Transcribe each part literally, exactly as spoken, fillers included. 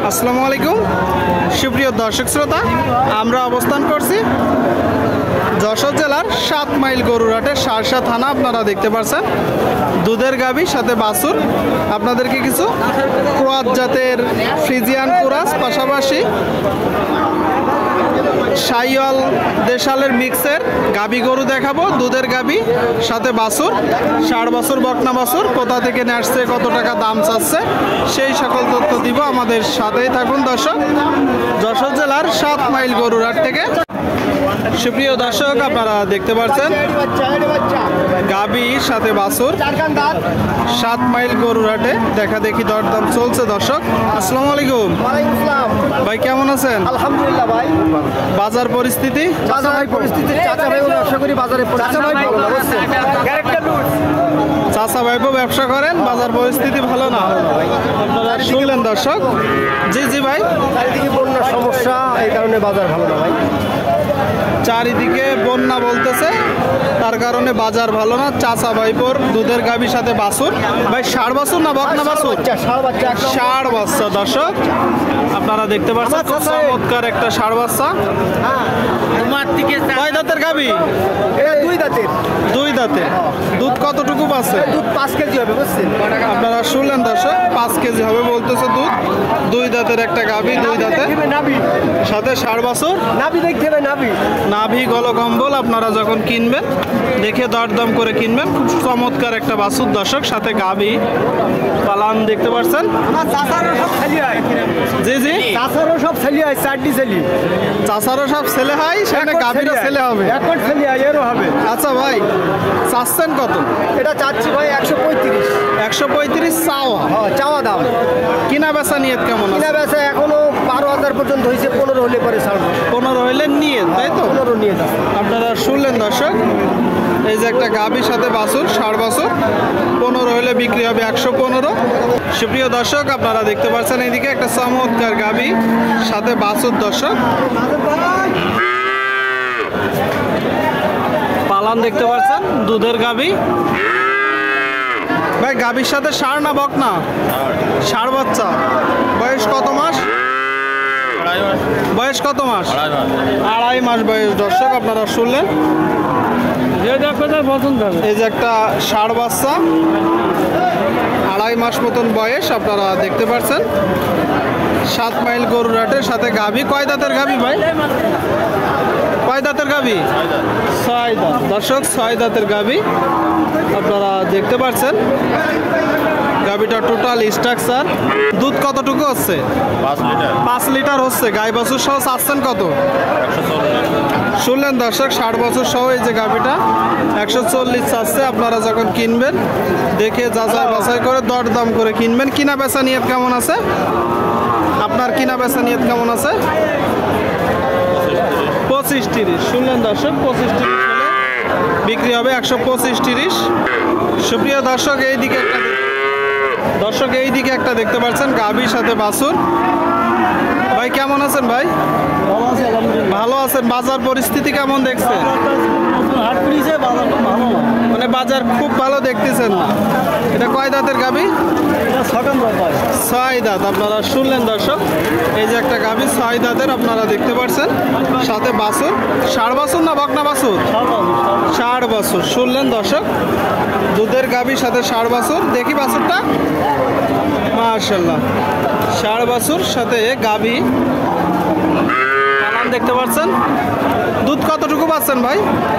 আসসালামু আলাইকুম সুপ্রিয় দর্শক শ্রোতা, আমরা অবস্থান করছি যশোর জেলার সাত মাইল গরুরহাটের শার্শা থানা। আপনারা দেখতে পাচ্ছেন দুধের গাভী সাথে বাছুর। আপনাদেরকে কিছু ক্রোয়াত জাতের ফ্রিজিয়ান কুরাস, পাশাপাশি শাইওয়াল দেশালের মিক্সের গাভী গরু দেখাবো। দুধের গাভী সাথে বাছুর, ষাট বছর বকনা বাছুর, কোথা থেকে নিয়ে আসছে, কত টাকা দাম চাচ্ছে, সেই সকল তথ্য দিব। আমাদের সাথেই থাকুন দর্শক, যশোর জেলার সাত মাইল গরুরহাট থেকে। সুপ্রিয় দর্শক, আপনারা দেখতে পাচ্ছেন গাভী সাথে বাছুর সাত মাইল গরুরহাটে দেখা দেখি দরদাম চলছে। দর্শক আসসালামু আলাইকুম ভাই, কেমন আছেন? আলহামদুলিল্লাহ ভাই। বাজার পরিস্থিতি? বাজার পরিস্থিতি চাচা ভাই ব্যবসা করি, বাজারে চাচা ভাই ভালো না, চাচা ভাইপো ব্যবসা করেন, বাজার পরিস্থিতি ভালো না। আপনারা শুনলেন দর্শক। জি জি ভাই, চারিদিকে বন্যার সমস্যা, এই কারণে বাজার ভালো না ভাই। চারিদিকে বন্যা বলতেছে, তার কারণে বাজার ভালো না। চাচা ভাইপোর দুধের গাভীর সাথে বাছুর। ভাই ষাট বছর না বকনা বাছুর? ষাট বাচ্চা দর্শক আপনারা দেখতে পাচ্ছেন, খুব চমৎকার একটা ষাট বাচ্চা। কয় দাঁতের গাভী? দুই দাঁতের। দুই দাঁতে। দুধ কতটুকু পাচ্ছে? দুধ পাঁচ কেজি হবে বুঝছেন। আপনারা শুনলেন দর্শক, পাঁচ কেজি হবে বলতেছে দুধ। দুই দাঁতের একটা গাভী, দুই দাঁতে সাথে ষাট বছর। নাভি দেখতে হবে, নাভি নাভি গলকম্বল। আপনারা যখন কিনবেন দেখে দরদাম করে কিনবেন। খুব চমৎকার একটা বাছুর দর্শক, সাথে গাভী পালান দেখতে পাচ্ছেন। জি জি, চাচারও সব ছেলে হয়, চারটি ছেলে। চাচারও সব ছেলে হয়, সেখানে গাভীরও ছেলে হবে। এখন ছেলে হয়, এরও হবে। আচ্ছা ভাই, চাচ্ছেন কত? এটা চাচ্ছি ভাই একশো পঁয়ত্রিশ। একশো পঁয়ত্রিশ চাওয়া? চাওয়া দাম। কিনা বেচা নিয়ত কেমন? কিনা বেচা এখনো বারো হাজার পর্যন্ত হয়েছে, পনেরো হলে পরে ছাড়বো। পনেরো হইলে নিয়ে, তাই তো? পনেরো নিয়ে যাবো। আপনারা শুনলেন দর্শক, এই যে একটা গাভীর সাথে বাছুর, ষাট বছর, পনেরো হলে বিক্রি হবে একশো পনেরো। সুপ্রিয় দর্শক, আপনারা দেখতে পাচ্ছেন এইদিকে একটা চমৎকার গাভী সাথে বাছুর দর্শক পালান দেখতে পাচ্ছেন, দুধের গাভী। ভাই গাভীর সাথে ষাঁড় না বকনা? ষাঁড় বাচ্চা। বয়স কত মাস? বয়স কত মাস? আড়াই মাস বয়স দর্শক আপনারা শুনলেন। এই যে একটা ষাঁড় বাচ্চা, আড়াই মাস মতন বয়স, আপনারা দেখতে পাচ্ছেন। সাত মাইল গরুরহাটের সাথে গাভী। কয় দাঁতের গাভী ভাই? কয় দাঁতের গাভী? ছয় দাঁত দর্শক, ছয় দাঁতের গাভী আপনারা দেখতে পাচ্ছেন। গাভীটা টোটাল স্ট্রাকচার। দুধ কতটুকু হচ্ছে? পাঁচ লিটার হচ্ছে। গাই বছর সহ চাচ্ছেন কত? শুনলেন দর্শক, ষাট বছর সহ এই যে গাভীটা একশো চল্লিশ চাচ্ছে। আপনারা যখন কিনবেন দেখে যাচাই বাছাই করে দরদাম করে কিনবেন। কিনা বেচা নিয়ত কেমন আছে আপনার? কিনা বেচা নিয়ত কেমন আছে? পঁচিশ তিরিশ। শুনলেন দর্শক, পঁচিশ তিরিশ হলে বিক্রি হবে একশো পঁচিশ তিরিশ। সুপ্রিয় দর্শক, এইদিকে একটা দর্শক এইদিকে একটা দেখতে পাচ্ছেন গাভীর সাথে বাছুর। ভাই কেমন আছেন? ভাই ভালো আছেন। বাজার পরিস্থিতি কেমন দেখছেন? মানে বাজার খুব ভালো দেখতেছেন না। এটা কয় দাঁতের গাভী? ছয় দাঁত। আপনারা শুনলেন দর্শক, এই যে একটা গাভী ছয় দাঁতের আপনারা দেখতে পাচ্ছেন, সাথে বাছুর। ষাট বছর না বকনা বাছুর? ষাট বছর। শুনলেন দর্শক, দুধের গাভীর সাথে ষাট বছর। দেখি বাছুরটা, মাশাআল্লাহ, ষাট বছর সাথে গাভী পালান দেখতে পাচ্ছেন। দুধ কতটুকু পাচ্ছেন ভাই?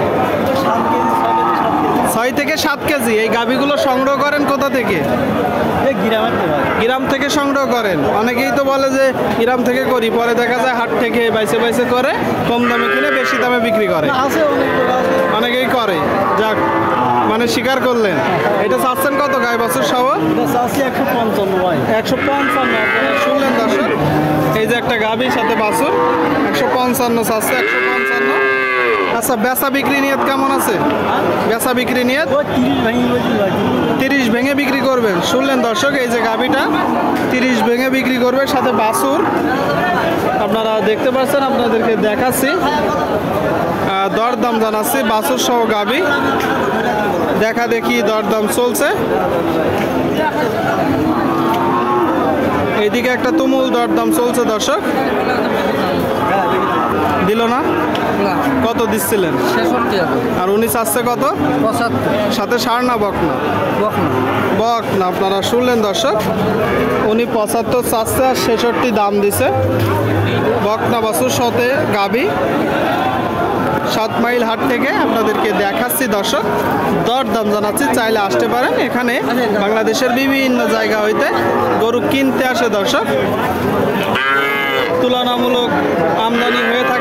ছয় থেকে সাত কেজি। এই গাভীগুলো সংগ্রহ করেন কোথা থেকে? গ্রাম থেকে সংগ্রহ করেন। অনেকেই তো বলে যে গ্রাম থেকে করি, পরে দেখা যায় হাট থেকে বাইসে বাইসে করে কম দামে কিনে বেশি দামে বিক্রি করে। অনেকেই করে। যাক, মানে স্বীকার করলেন। এটা চাচ্ছেন কত গাই বছর সহ? একশো পঞ্চান্ন ভাই। একশো পঞ্চান্ন। শুনলেন দর্শক, এই যে একটা গাভীর সাথে বাছুর একশো পঞ্চান্ন চাচ্ছে। একশো পঞ্চান্ন। আচ্ছা, বেচা বিক্রি নিয়ত কেমন আছে? বেচা বিক্রি নিয়ত তিরিশ ভেঙে বিক্রি করবেন। শুনলেন দর্শক, এই যে গাভীটা তিরিশ ভেঙে বিক্রি করবে, সাথে বাছুর আপনারা দেখতে পাচ্ছেন। আপনাদেরকে দেখাচ্ছি, দরদাম জানাচ্ছি। বাছুর সহ গাভী দেখা দেখি দরদাম চলছে। এই এদিকে একটা তুমুল দরদাম চলছে দর্শক, দিল না? না কত দিচ্ছিলেন? ছেষট্টি আর উনি চাচ্ছে কত? পঁচাত্তর সাথে ষাঁড় না বক না? বক না বক না। আপনারা শুনলেন দর্শক, উনি পঁচাত্তর চাচ্ছে আর ছেষট্টি দাম দিছে। বকনা বাছুর সাথে গাবি, সাত মাইল হাট থেকে আপনাদেরকে দেখাচ্ছি দর্শক, দর দাম জানাচ্ছি, চাইলে আসতে পারেন। এখানে বাংলাদেশের বিভিন্ন জায়গা হইতে গরু কিনতে আসে দর্শক, তুলনামূলক আমদানি হয়ে থাকে।